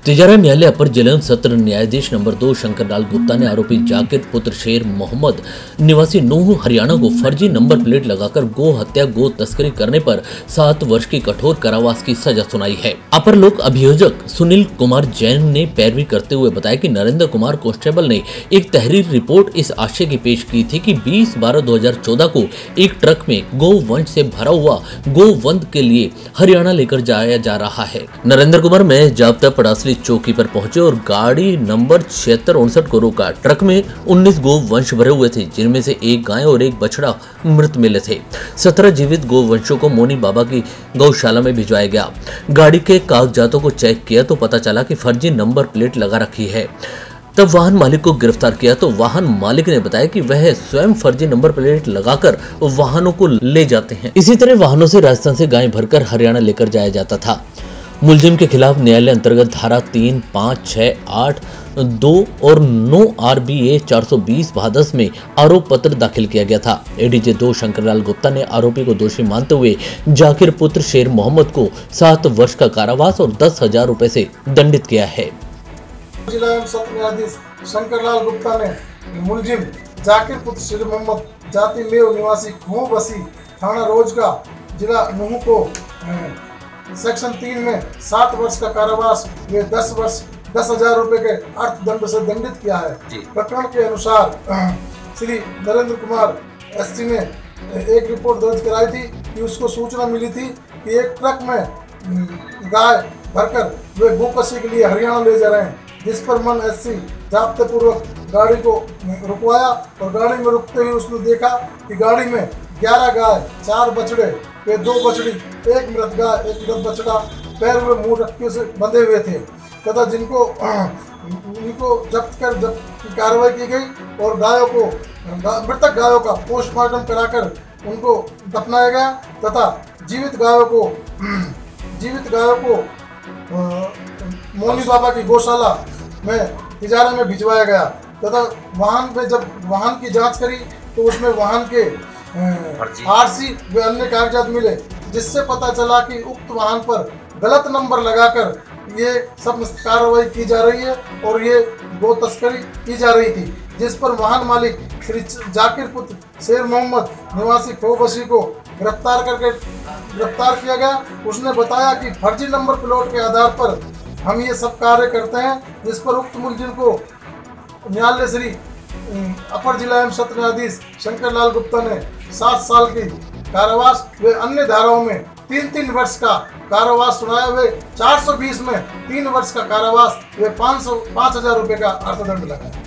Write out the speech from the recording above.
तिजारा न्यायालय अपर जिला सत्र न्यायाधीश नंबर 2 शंकर लाल गुप्ता ने आरोपी जाकिर पुत्र शेर मोहम्मद निवासी नूह हरियाणा को फर्जी नंबर प्लेट लगाकर गो हत्या गो तस्करी करने पर 7 वर्ष की कठोर कारावास की सजा सुनाई है। अपर लोक अभियोजक सुनील कुमार जैन ने पैरवी करते हुए बताया कि नरेंद्र कुमार कांस्टेबल ने एक तहरीर रिपोर्ट इस आशय की पेश की थी कि 20/12/2014 को एक ट्रक में गोवंश से भरा हुआ गोवंश के लिए हरियाणा लेकर जाया जा रहा है। नरेंद्र कुमार में जाब्ता पड़ासली चौकी पर पहुंचे और गाड़ी नंबर 7659 को रोका। ट्रक में 19 गोवंश भरे हुए थे, जिनमें से एक गाय और एक बछड़ा मृत मिले थे। 17 जीवित गोवंशों को मोनी बाबा की गौशाला में भिजवाया गया। गाड़ी के कागजातों को चेक किया तो पता चला कि फर्जी नंबर प्लेट लगा रखी है। तब वाहन मालिक को गिरफ्तार किया तो वाहन मालिक ने बताया कि वह स्वयं फर्जी नंबर प्लेट लगाकर वाहनों को ले जाते हैं। इसी तरह वाहनों से राजस्थान से गाय भरकर हरियाणा लेकर जाया जाता था। मुलजिम के खिलाफ न्यायालय अंतर्गत धारा 3, 5, 6, 8, 2 और 9 RBA 420 भादस में आरोप पत्र दाखिल किया गया था। एडीजे 2 शंकरलाल गुप्ता ने आरोपी को दोषी मानते हुए जाकिर पुत्र शेर मोहम्मद को 7 वर्ष का कारावास और 10,000 रुपए से दंडित किया है। जिला एवं सत्र न्यायाधीश शंकरलाल गुप्ता ने मुलजिम जाकिर पुत्र शेर मोहम्मद जाति लेव निवासी खोह बसी थाना रोजगा जिला नूह को सेक्शन 3 में 7 वर्ष का कारावास व 10,000 रुपए के अर्थदंड से दंडित किया है। प्रकरण के अनुसार श्री नरेंद्र कुमार SC ने एक रिपोर्ट दर्ज कराई थी कि उसको सूचना मिली थी कि एक ट्रक में गाय भरकर वे गोकशी के लिए हरियाणा ले जा रहे हैं, जिस पर मन SC जाब्ते पूर्वक गाड़ी को रुकवाया और गाड़ी में रुकते ही उसने देखा कि गाड़ी में 11 गाय, 4 बछड़े वे 2 बछड़ी, 1 मृत गाय, 1 मृत बछड़ा पैर हुए मुंह रखियों से बंधे हुए थे तथा इनको जब्त कर की कार्रवाई की गई और मृतक गायों का पोस्टमार्टम कराकर उनको दफनाया गया तथा जीवित गायों को मोनी बाबा की गौशाला में तिजारा में भिजवाया गया तथा वाहन पे जब वाहन की जांच करी तो उसमें वाहन के RC व अन्य कागजात मिले, जिससे पता चला कि उक्त वाहन पर गलत नंबर लगाकर ये सब कार्रवाई की जा रही है और ये गो तस्करी की जा रही थी, जिस पर वाहन मालिक श्री जाकिर पुत्र शेर मोहम्मद निवासी खोबसी को गिरफ्तार किया गया। उसने बताया कि फर्जी नंबर प्लेट के आधार पर हम ये सब कार्य करते हैं, जिस पर उक्त मुलजिम को न्यायालय श्री अपर जिला एवं सत्र न्यायाधीश शंकरलाल गुप्ता ने 7 साल की कारावास व अन्य धाराओं में 3-3 वर्ष का कारावास सुनाया हुए 420 में 3 वर्ष का कारावास व 5,000 रुपए का अर्थदंड लगाया।